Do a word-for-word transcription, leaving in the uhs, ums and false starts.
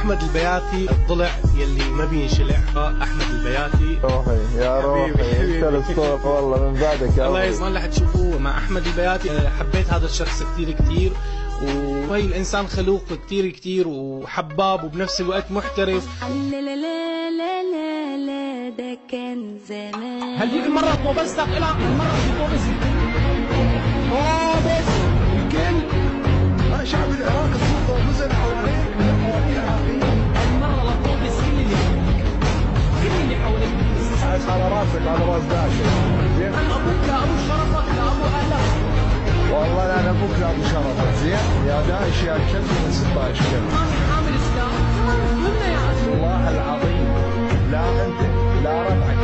احمد البياتي الضلع يلي ما بينشلع. احمد البياتي روحي يا روحي انت الاسطوره والله من بعدك يا الله يسلمك. رح تشوفوه مع احمد البياتي. حبيت هذا الشخص كثير كثير، وهي الانسان خلوق كثير كثير وحباب وبنفس الوقت محترف. لا لا لا لا لا لا ده كان زمان. هذيك المرة طوبس تقلع المرة في طوبس طوبس الكل شعب العراق السلطه نزل حواليك المرة لطوبس كل اللي كل اللي حواليك على راسك على راس داعش. زين أنا أبوك لأبو شرفك لأبو أهلك. والله انا ابوك لابو شرفك. زين يا داعش يا كلب من ستة عشر كلب. حامل إسلام منا يا عزيز والله العظيم لا انت لا ربعك